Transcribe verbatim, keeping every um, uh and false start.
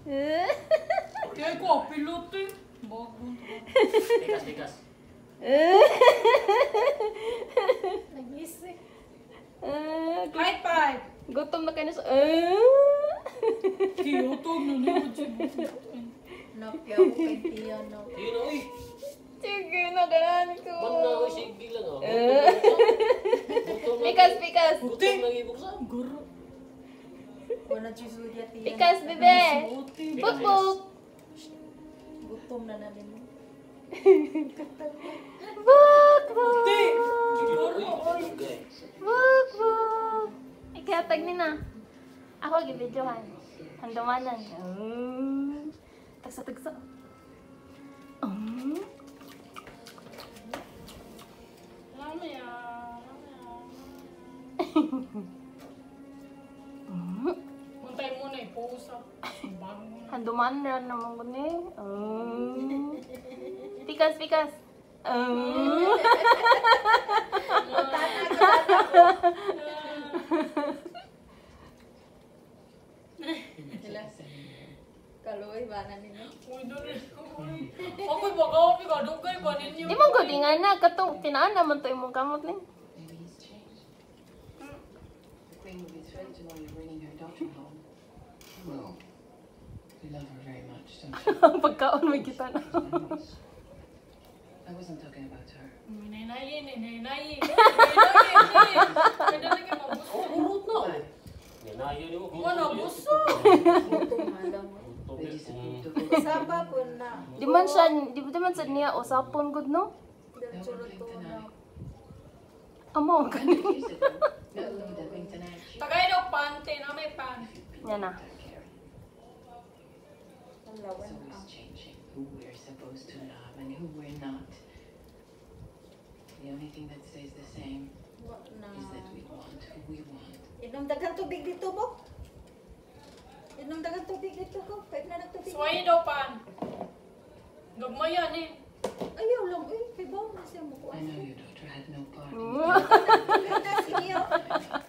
Kaya ko, pilote. Bago. Bigas, bigas. Nagising. High five. Gutom na kayo na sa... Kiyotog na naman siya. Napyaw ko kay Tia, no? Yun na, uy. Sige na, ganan ko. Man na, uy, sige lang ah. Pikas, pikas. Gutom lang ibuksan. Garo. Wala chisudia, Tia. Pikas, bebe. Buk, buk. Gutom na namin. Buk, buk. Ti. Buk, buk. Ikihatag ni na. Ako, gibidyohan. Handumanan. Mm. Tagsa, tagsa. Mm. Ramya. Mm. Muntay mo na, i-pose up. Bago mo na. Handumanan naman ko ni. Mm. Pikas, pikas. Mm. Kaluoy ba na ninyo? Uy, dali. Ako'y magawa, pikadong kayo ba ninyo? Di mo gulingan na. Katong tinaan naman to imong kamot ni. Maybe he's changed. The Queen will be thrilled to know you're bringing her daughter home. Well, we love her very much, don't you? Ang pagkaon may kita na. I wasn't talking about her. Minaynayin, minaynayin. Minaynayin. Pwede na kayo mabuso. Urot na. Ninayo niyo. Wala, buso. Gutom halaw mo. They disapproved of her. Saba po na. Di man siya, di, di man sa niya usapon gud no? No Sulod one ko blinked an na. eye. Amo When gani. years ago, no one that blinked an eye. She Tagay daw pante na may pan. Yan na. don't care. It's Halawan always ang. changing who we're supposed to love and who we're not. The only thing that stays the same Wa na. is that we want who we want. Inom daghang tubig dito mo? Inom daghang tubig dito ko. Pwede na nagtubig. Suway daw pan. Gagmayan eh. Ayaw lang. Uy, kay Baw na siya mo. I know your daughter had no part in Mm. it. Kaya na siya.